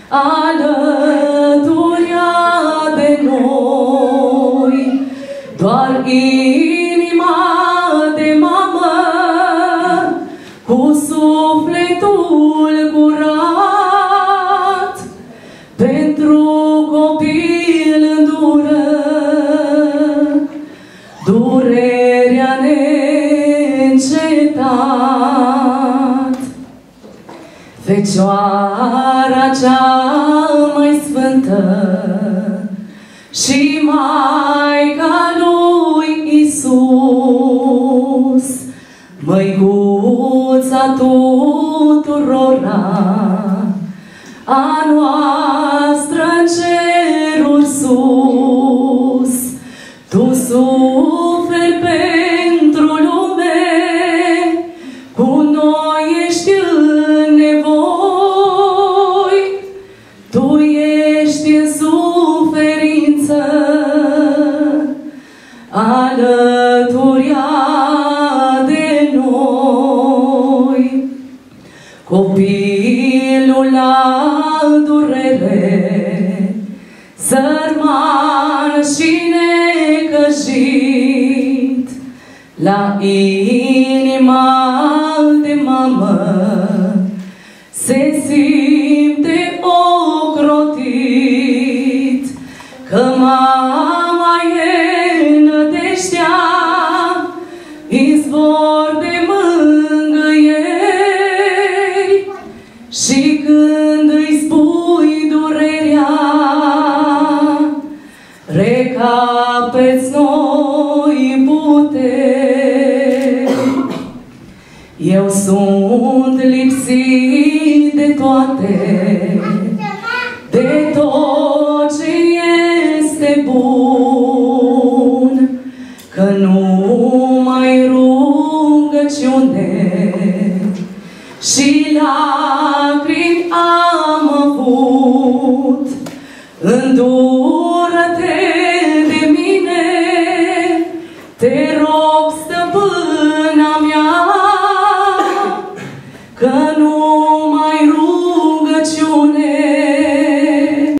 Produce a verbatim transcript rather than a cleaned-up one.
alăturea de noi, doar inima de mamă cu sufletul curat pentru copil îndură durerea neîncetat. Fecioara cea mai sfântă și Maica lui Iisus, măicuța tuturora, a noastră în ceruri sus, tu suferi pentru lume, cu noi ești în nevoi, tu ești în suferință, alăturea de noi. Copilul la durere, sărman și necăjit, la inima de mamă se simte ocrotit, că mama e nădejdea, izvor de mângâieri, și când îi spui durerea, recapeți noi puteri. Eu sunt lipsit de toate, de tot ce este bun, că numai rugăciune și lacrimi am avut. Îndură-te de mine, te rog, stăpâna mea, că nu